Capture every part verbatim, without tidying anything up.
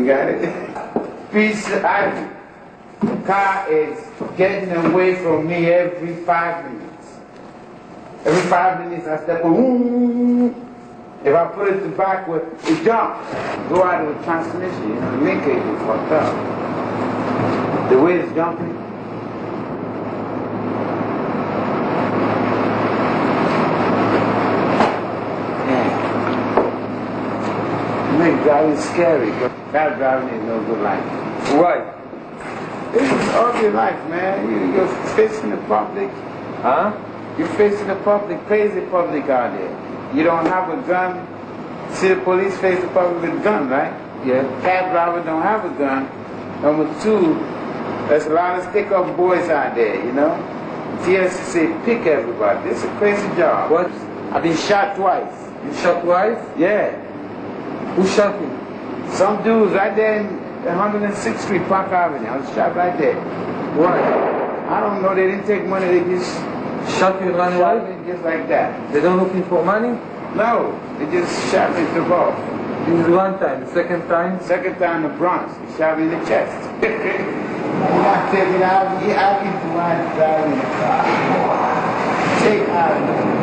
got it? Piece of ivy. The car is getting away from me every five minutes. Every five minutes I step on. If I put it to backward, it jumps. Go out of the transmission, you know, the linkage is fucked up. The way it's jumping. Make driving scary, but car driving is no good life. Why? This is all your life, man. You, you're facing the public. Huh? You're facing the public, crazy public out there. You don't have a gun. See the police face the public with a gun, right? Yeah. Cab driver don't have a gun. Number two, there's a lot of stick-up boys out there, you know? T S C say pick everybody. This is a crazy job. What? I've been shot twice. You shot twice? Yeah. Who shot you? Some dudes right there in one hundred sixth Street, Park Avenue. I was shot right there. Why? I don't know. They didn't take money. They just shot you and ran shot away? me just like that. They don't looking for money? No. They just shot me to both. This is one time. The second time? Second time in the Bronx. He shot me in the chest. You're not taking out. I'll be the one driving the car. Take out.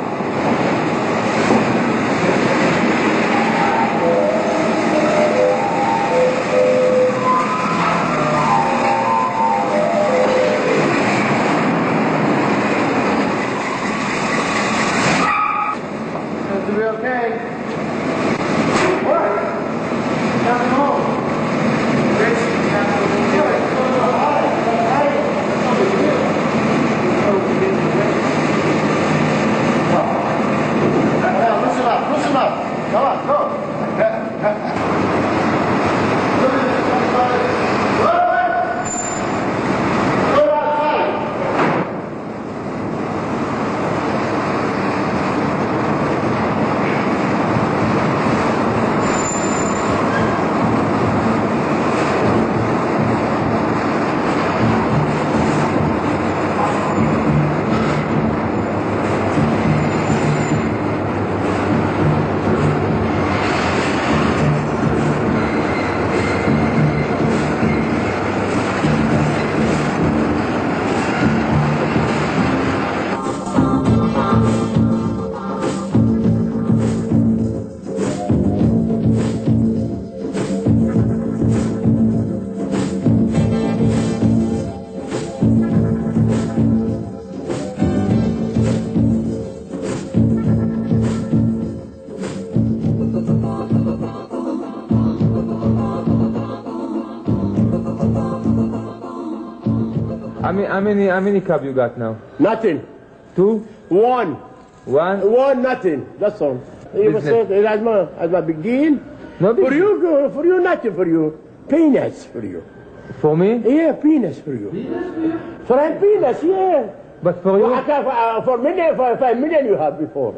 How many, how many, how many cab you got now? Nothing. Two? One. One? One, nothing. That's all. You must say that's my, that's my big deal. No big for you, girl, for you, nothing for you. Peanuts for you. For me? Yeah, peanuts for you. Peanuts? For I'm peanuts, yeah. But for you? Well, for, uh, for million, for five million you have before.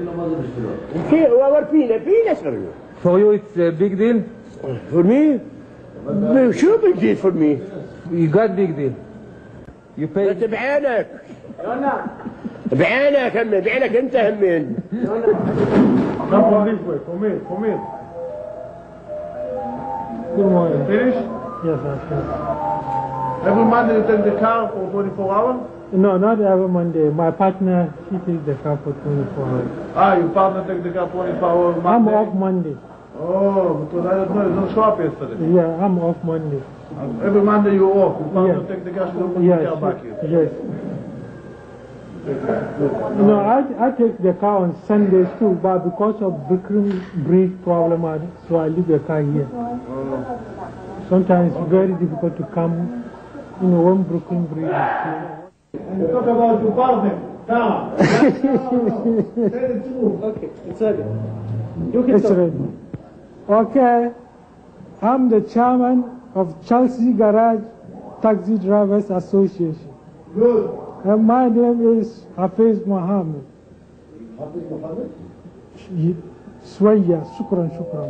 Okay, our peanut, peanuts for you. For you it's a big deal? For me? Sure big deal for me. You got big deal. You pay. بس بعينك بعينك هم بعينك انت همين. Come on this way, come in, come in. Good morning. Finish? Yes, I finished. Every Monday you take the car for twenty-four hours? No, not every Monday. My partner, she takes the car for twenty-four hours. Ah, your partner take the car twenty-four hours Monday? I'm off Monday. Oh, because I don't know, you don't show up yesterday. Yeah, I'm off Monday. Every Monday you're off. You partner Yes. take the gas to put Yes, the car back here. yes. No, I, I take the car on Sundays too, but because of Brooklyn Bridge problem, I, so I leave the car here. Oh. Sometimes it's very difficult to come, you know, when Brooklyn Bridge is here. And you talk about your partner. Come. Say the truth. Okay, it's ready. You can it's talk. Ready. Okay, I'm the chairman of Chelsea Garage Taxi Drivers Association. Good. And my name is Hafiz Mohammed. Hafiz Mohammed? Swaya, shukran, shukran.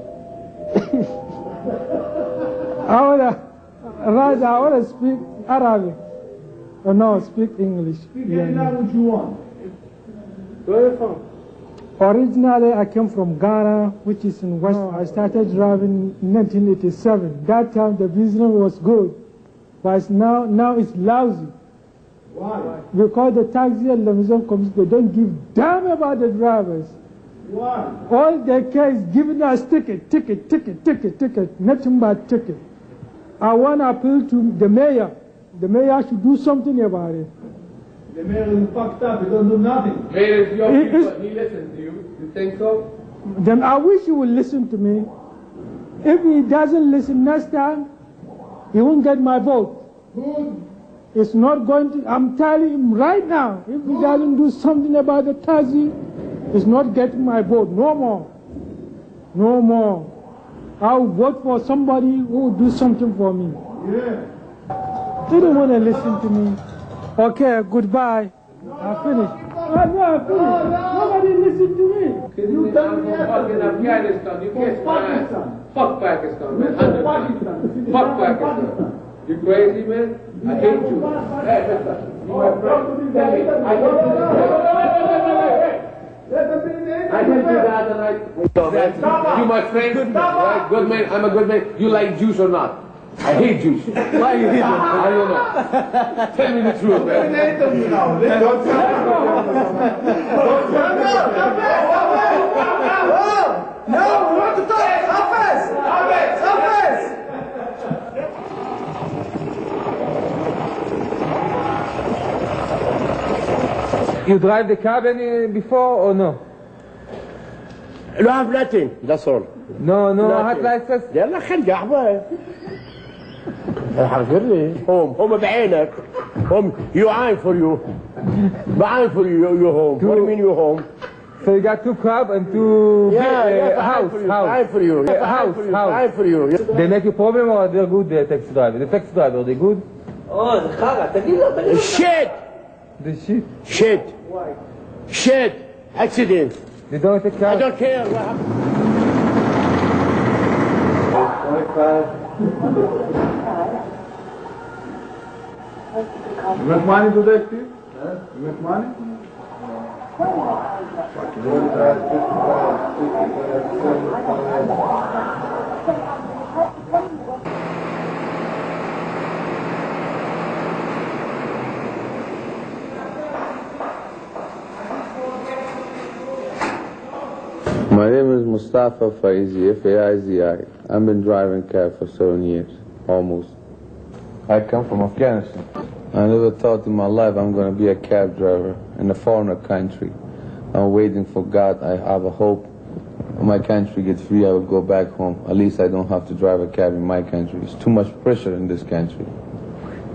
I wanna, rather, I wanna speak Arabic. Or no, speak English. Speak any language you want. Where are you from? Originally, I came from Ghana, which is in West. I started driving in nineteen eighty-seven. That time the business was good, but it's now, now it's lousy. Why? Because the taxi and limousine companies, they don't give damn about the drivers. Why? All they care is giving us ticket, ticket, ticket, ticket, ticket, nothing but ticket. I want to appeal to the mayor. The mayor should do something about it. The mayor is fucked up. He don't do nothing. Mayor is your He people. is- He listens to you. You think so? Then I wish he would listen to me. If he doesn't listen next time, he won't get my vote. Good. It's not going to, I'm telling him right now, if he doesn't do something about the taxi, he's not getting my vote. No more. No more. I'll vote for somebody who will do something for me. Yeah. They don't want to listen to me. Okay, goodbye. I finished. Oh, no, I finished. Nobody listen to me. You tell me I'm fucking Afghanistan. You can't Pakistan. Fuck Pakistan, man. Pakistan. Pakistan. Fuck Pakistan. You crazy, man? I hate you. Hey, mister. You my friend. Tell me. I hate you. I hate you the other night. You my friend. Right? Good man. I'm a good man. You like Jews or not? I hate Jews. Why you hate them? I don't know. Tell me the truth, man. Don't No, we want to talk. Office! Office! Office! You drive the cab any before or no? You have nothing, that's all. No, no, Nothing. hot license. يلا خلي قحبة. حاضرني. هم هم بعينك. هم you aim for you. بعين for you you home. What do you mean you home? So you got two cab and two Yeah, uh, yeah, house, for you. house. Aim for you. Yeah, house, for you. house. Aim for you. They make you problem or they're good, the taxi driver? The taxi driver, they good? Shit! The shit. Shit! Why? Shit! Accident. They don't take I care. don't care what happened. You make money today, Steve? You make money? My name is Mustafa Faizi, F A I Z I. I've been driving cab for seven years, almost. I come from Afghanistan. I never thought in my life I'm going to be a cab driver in a foreign country. I'm waiting for God. I have a hope. When my country gets free, I will go back home. At least I don't have to drive a cab in my country. It's too much pressure in this country.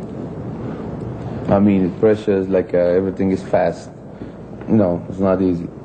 I mean, the pressure is like uh, everything is fast. No, it's not easy.